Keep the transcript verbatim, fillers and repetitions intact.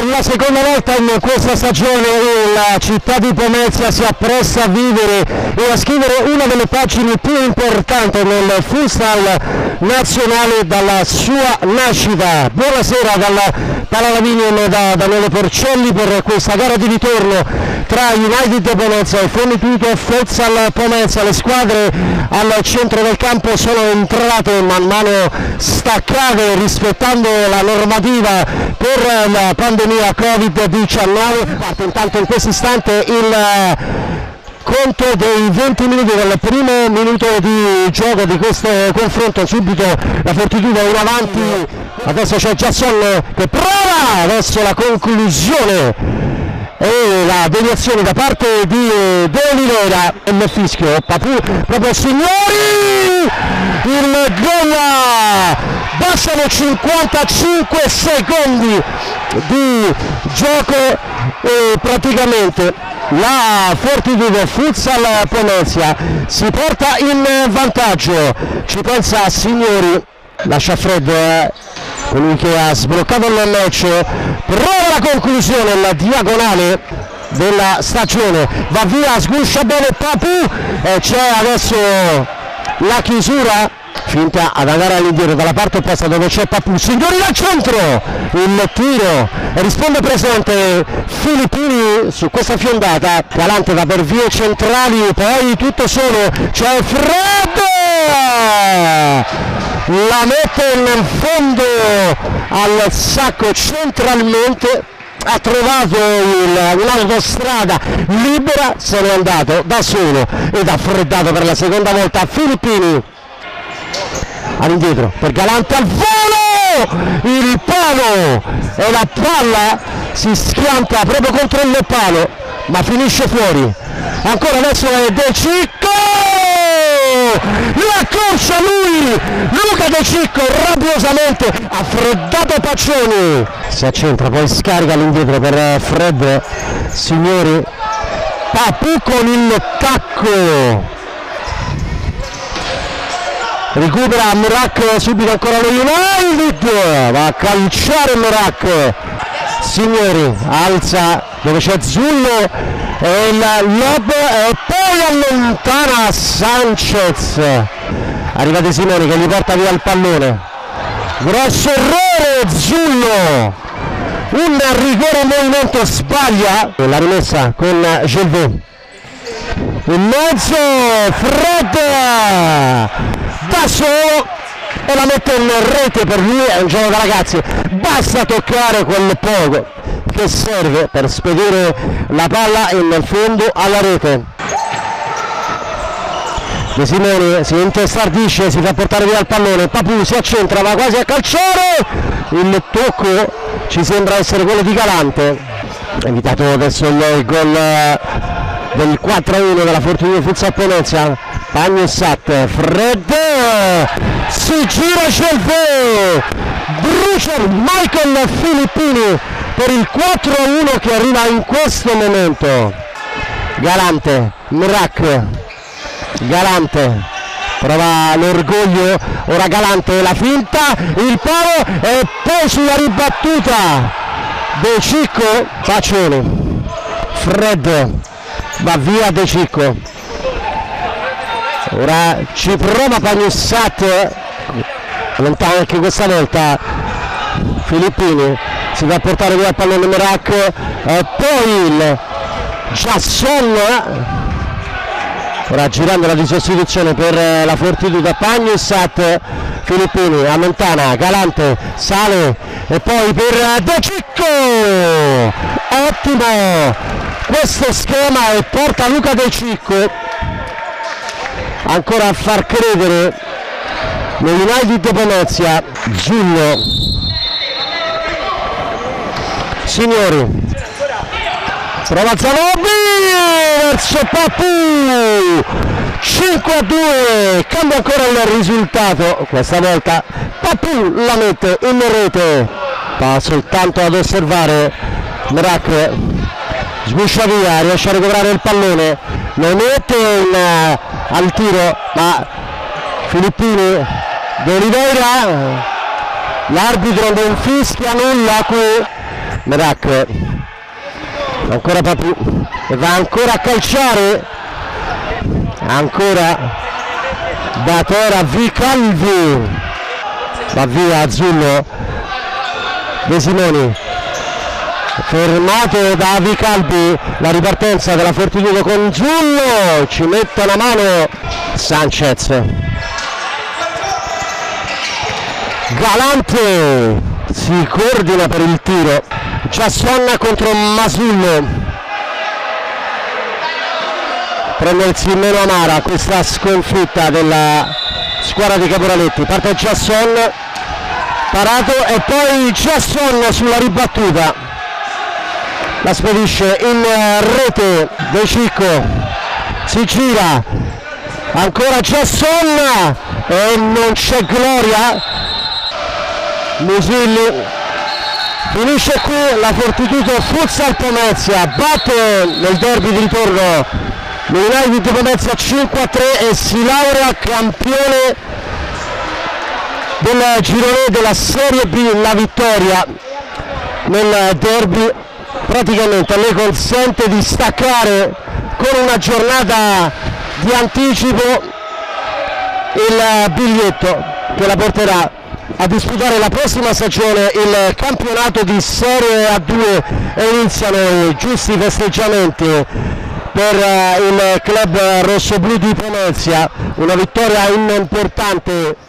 la seconda volta in questa stagione la città di Pomezia si appresta a vivere e a scrivere una delle pagine più importanti nel futsal nazionale dalla sua nascita. Buonasera dalla Pallalavinium da Daniele Porcelli per questa gara di ritorno tra United Pomezia e Fortitudo Futsal Pomezia. Le squadre al centro del campo sono entrate man mano staccate rispettando la normativa per la pandemia Covid diciannove. Parte intanto in questo istante il conto dei venti minuti del primo minuto di gioco di questo confronto. Subito la Fortitudo in avanti, adesso c'è Giasson che prova, adesso la conclusione e la deviazione da parte di De Oliveira e il fischio Papù, proprio signori, il gol. Bastano cinquantacinque secondi di gioco e praticamente la Fortitudo Futsal Pomezia si porta in vantaggio. Ci pensa signori, lascia freddo eh. colui che ha sbloccato il match, prova la conclusione, la diagonale della stagione, va via, sguscia bene Papù e c'è adesso la chiusura, finta ad andare all'indietro dalla parte opposta dove c'è Papù, signori dal centro, il tiro e risponde presente Filippini su questa fiondata, Galante va per vie centrali, poi tutto solo, c'è Fred, la mette in fondo al sacco centralmente, ha trovato un'autostrada libera, se n'è andato da solo ed ha freddato per la seconda volta Filippini. All'indietro per Galante al volo, il palo e la palla si schianta proprio contro il palo ma finisce fuori. Ancora adesso è De Cicco, la corsa lui, Luca De Cicco rabbiosamente ha freddato Paccioni, si accentra poi scarica all'indietro per Fred, signori, Papù con il tacco, recupera Murak, subito ancora lo United, va a calciare Murak, signori, alza dove c'è Zullo e il lob e poi allontana Sanchez, arriva De Simone che gli porta via il pallone, grosso errore Zullo, un rigore in movimento, sbaglia la rimessa con Gelvaux, in mezzo Fred da solo e la mette in rete, per lui è un gioco da ragazzi, basta toccare quel poco che serve per spedire la palla in fondo alla rete. De Simone si intestardisce, si fa portare via il pallone, Papù si accentra, va quasi a calciare, il tocco ci sembra essere quello di Galante, evitato adesso il gol del quattro a uno della Fortitudo Futsal Pomezia. Pagnessat, Fred, si gira Gelvaux, brucia Michael Filippini per il quattro a uno che arriva in questo momento. Galante, Murak, Galante prova l'orgoglio, ora Galante la finta, il palo e poi sulla ribattuta De Cicco, Paccioni, Fred va via De Cicco, ora ci prova Pagnessat, lontano anche questa volta Filippini, si va a portare via il pallone Murak e poi il Giasson, ora girando la di sostituzione per la Fortitudo, Pagnessat, Filippini allontana, Galante sale e poi per De Cicco, ottimo questo schema e porta Luca De Cicco ancora a far credere lo United Pomezia. Zullo, signori, prova Zanobi verso Papù, cinque a due, cambia ancora il risultato, questa volta Papù la mette in rete, va soltanto ad osservare Murak, sbuscia via, riesce a recuperare il pallone, lo mette in, uh, al tiro ma Filippini, De Oliveira, l'arbitro non fischia nulla qui, Merak, ancora Papù e va ancora a calciare, ancora da Tora Vicalvi, va via Azzurro. De Simoni fermato da Vicalvi, la ripartenza della Fortitudo con Zullo, ci mette la mano Sanchez. Galante si coordina per il tiro, Giasson contro Masullo, prendersi meno amara questa sconfitta della squadra di Caporaletti. Parte Giasson, parato e poi Giasson sulla ribattuta, la spedisce in rete De Cicco, si gira, ancora Giasson e non c'è gloria. Musilli, finisce qui la Fortitudo Futsal Pomezia, batte nel derby di ritorno l'United di Pomezia cinque a tre e si laurea campione del girone della Serie B. La vittoria nel derby praticamente le consente di staccare con una giornata di anticipo il biglietto che la porterà a disputare la prossima stagione il campionato di Serie A due e iniziano i giusti festeggiamenti per il club rossoblu di Pomezia. Una vittoria importante